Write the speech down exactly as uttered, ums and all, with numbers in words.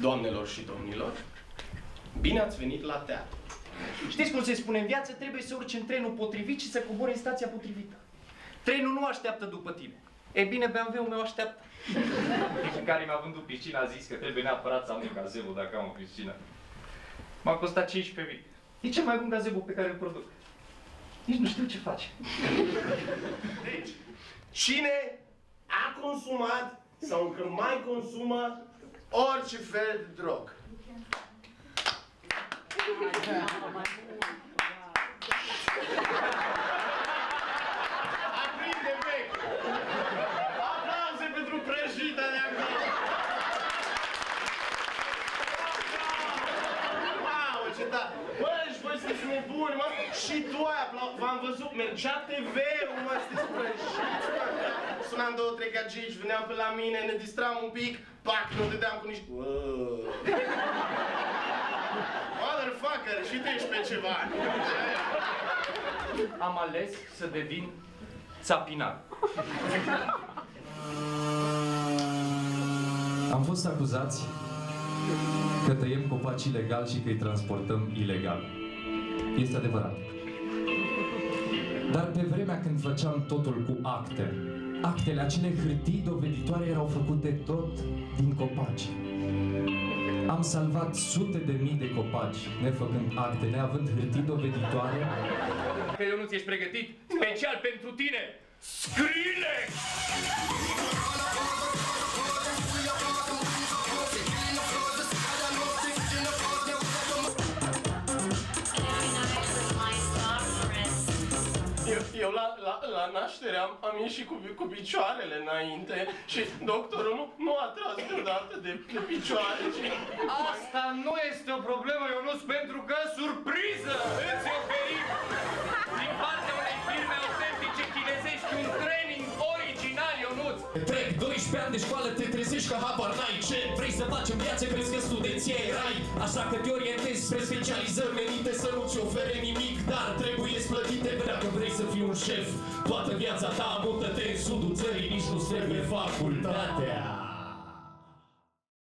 Doamnelor și domnilor, bine ați venit la teatru. Știți cum se spune în viață? Trebuie să urci în trenul potrivit și să cobori în stația potrivită. Trenul nu așteaptă după tine. E bine, B M W-ul meu așteaptă. Și care mi-a vândut piscina a zis că trebuie neapărat să am un gazebo dacă am o piscină. M-a costat cincisprezece mii. E cel mai bun gazebo pe care îl produc. Nici nu știu ce face. Deci, cine a consumat sau încă mai consumă orice fel de drog? Aprinde vechi! Aplauze pentru prăjita de acolo! Wow, ce da! Bă, și voi sunteți nebuni, mă! Și tu ai aplauze! V-am văzut, mergea T V-ul, mă, sunteți prăjiți, mă! Sunam două, trei gagici, veneau pe la mine, ne distram un pic, pac, nu dădeam cu niște... Motherfucker, și tu ești pe ceva! Am ales să devin țapinar. Am fost acuzați că tăiem copaci ilegal și că îi transportăm ilegal. Este adevărat. Dar pe vremea când făceam totul cu acte, actele, acele hârtii doveditoare erau făcute tot din copaci. Am salvat sute de mii de copaci, nefăcând acte, neavând hârtii doveditoare. Că eu nu ți-ești pregătit special pentru tine, Skrillex! Eu, eu la, la, la naștere am, am ieșit cu, cu picioarele înainte și doctorul nu, nu a tras deodată de, de picioare și... Asta nu este o problemă, Ionuț, pentru că, surpriză, îți oferim din partea unei firme autentice chinezești un training original, Ionuț! Trec doisprezece ani de școală, te trezești că habar n-ai ce vrei să faci în viață, crezi că studenția e rai. Așa că te orientezi spre specializări menite să nu-ți ofere nimic, dar trebuie-ți plătite dacă vrei să fii un șef. Toată viața ta mută-te în sudul țării, nici nu-ți trebuie facultatea.